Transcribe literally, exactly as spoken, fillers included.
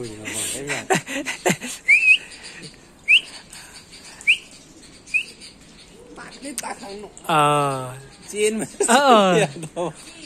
quỳ mà còn cái gì tạt cái tạt thằng nọ ờ chiên mà ờ